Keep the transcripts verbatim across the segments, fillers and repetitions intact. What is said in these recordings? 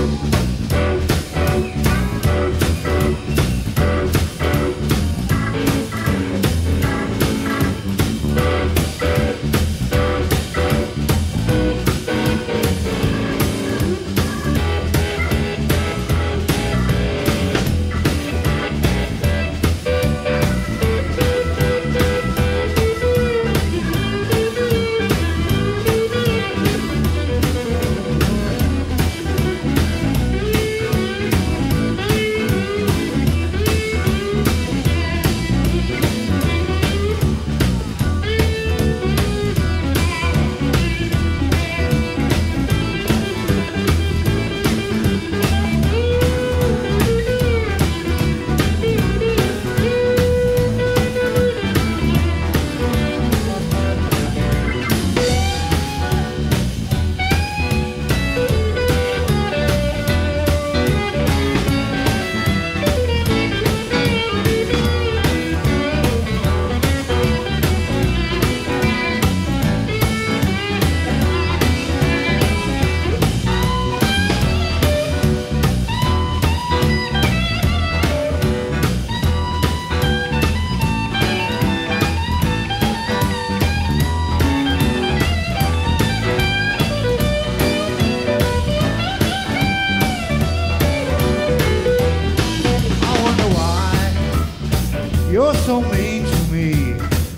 You're so mean to me.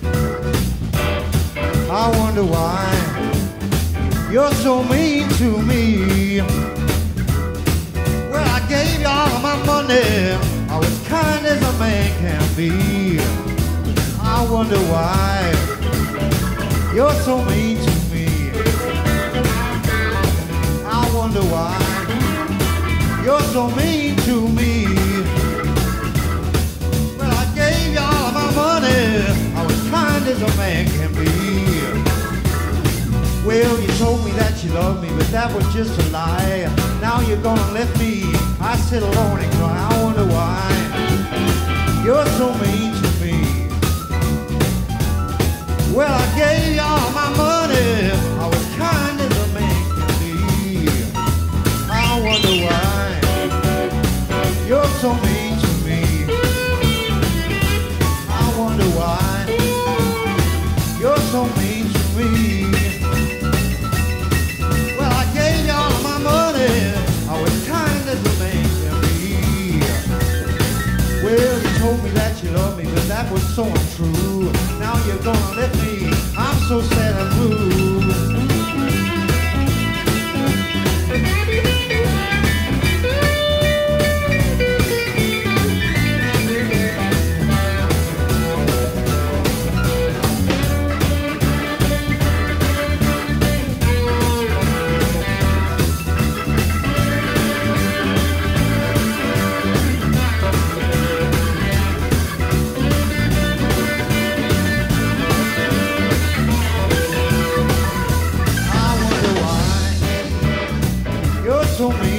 I wonder why you're so mean to me. Well, I gave you all of my money. I was kind as a man can be. I wonder why you're so mean to me. I wonder why you're so mean to me. I was kind as a man can be. Well, you told me that you loved me, but that was just a lie. Now you're gonna let me, I sit alone and cry. I wonder why you're so mean to me. Well, I gave you all my money. I was kind as a man can be. I wonder why you're so mean to me. I wonder why you're so mean to me. Well, I gave you all my money. I was kind as a man can be. Well, you told me that you loved me, but that was so untrue. Now you're gonna let me. I'm so sad and blue. So mean.